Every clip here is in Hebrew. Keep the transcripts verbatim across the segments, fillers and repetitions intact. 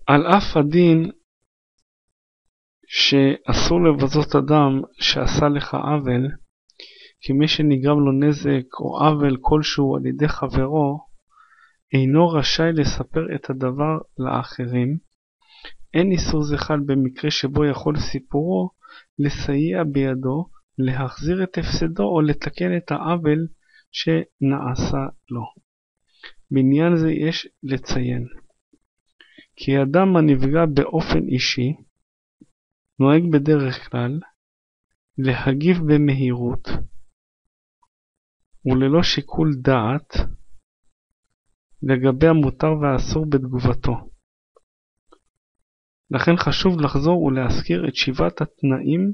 על אף הדין שאסור לבזות אדם שעשה לך עוול, כי מי שנגרם לו נזק או עוול כלשהו על ידי חברו, אינו רשאי לספר את הדבר לאחרים. אין איסור זה חל במקרה שבו יכול סיפורו לסייע בידו, להחזיר את הפסדו או לתקן את העוול שנעשה לו. בעניין זה יש לציין, כי אדם הנפגע באופן אישי, נוהג בדרך כלל להגיב במהירות וללא שיקול דעת לגבי המותר והאסור בתגובתו. לכן חשוב לחזור ולהזכיר את שבעת התנאים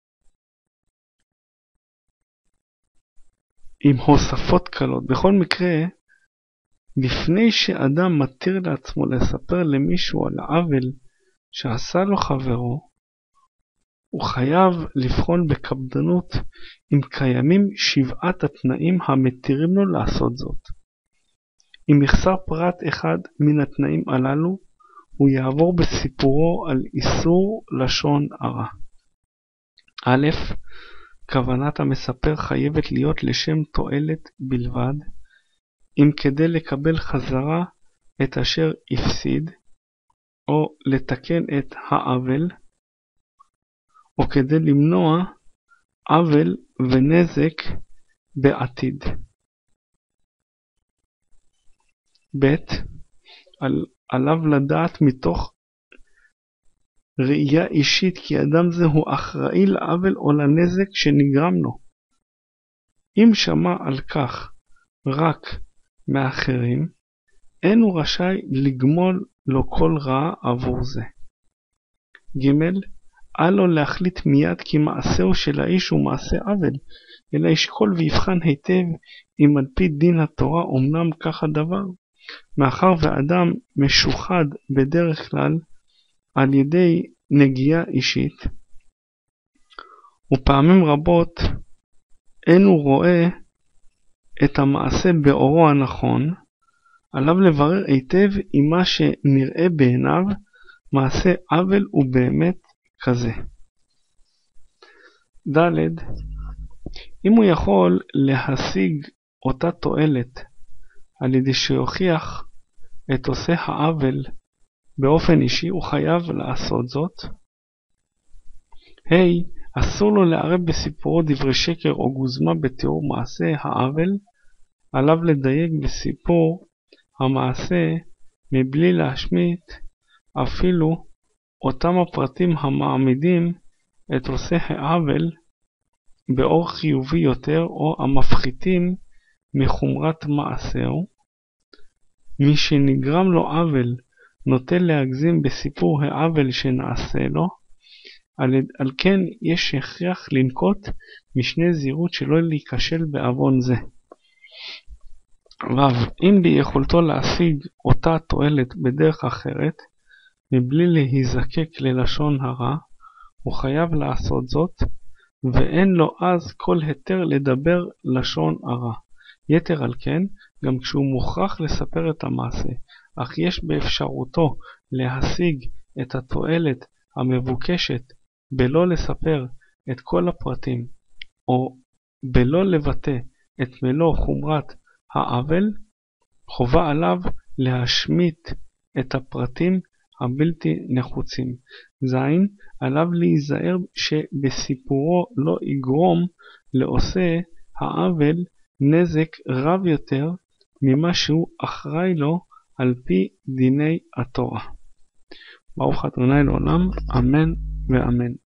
עם הוספות קלות. בכל מקרה, לפני שאדם מתיר לעצמו לספר למישהו על העוול שעשה לו חברו, הוא חייב לבחון בקפדנות אם קיימים שבעת התנאים המתירים לו לעשות זאת. אם יחסר פרט אחד מן התנאים הללו, הוא יעבור בסיפורו על איסור לשון הרע. א', כוונת המספר חייבת להיות לשם תועלת בלבד, אם כדי לקבל חזרה את אשר הפסיד, או לתקן את העוול, או כדי למנוע עוול ונזק בעתיד. ב', על, עליו לדעת מתוך ראייה אישית כי אדם זה הוא אחראי לעוול או לנזק שנגרם לו. אם שמע על כך רק מאחרים, אין הוא רשאי לגמול לו כל רע עבור זה. ג', אל לו להחליט מיד כי מעשהו של האיש הוא מעשה עוול, אלא ישקול ויבחן היטב אם על פי דין התורה אומנם כך הדבר, מאחר ואדם משוחד בדרך כלל על ידי נגיעה אישית, ופעמים רבות אין הוא רואה את המעשה באורו הנכון, עליו לברר היטב אם מה שנראה בעיניו מעשה עוול הוא באמת כזה. ד', אם הוא יכול להשיג אותה תועלת על ידי שיוכיח את עושה העוול באופן אישי, הוא חייב לעשות זאת. ה', אסור לו לערב בסיפורו דברי שקר או גוזמה בתיאור מעשה העוול, עליו לדייק בסיפור המעשה מבלי להשמיט אפילו אותם הפרטים המעמידים את עושה העוול באור חיובי יותר או המפחיתים מחומרת מעשהו. מי שנגרם לו עוול נוטה להגזים בסיפור העוול שנעשה לו, על, על כן יש הכרח לנקוט משנה זהירות שלא להיכשל בעוון זה. ו', אם ביכולתו להשיג אותה תועלת בדרך אחרת, מבלי להיזקק ללשון הרע, הוא חייב לעשות זאת, ואין לו אז כל היתר לדבר לשון הרע. יתר על כן, גם כשהוא מוכרח לספר את המעשה, אך יש באפשרותו להשיג את התועלת המבוקשת בלא לספר את כל הפרטים, או בלא לבטא את מלוא חומרת העוול, חובה עליו להשמיט את הפרטים הבלתי נחוצים. זין, עליו להיזהר שבסיפורו לא יגרום לעושה העוול נזק רב יותר ממה שהוא אחראי לו על פי דיני התורה. ברוך ה' לעולם, אמן ואמן.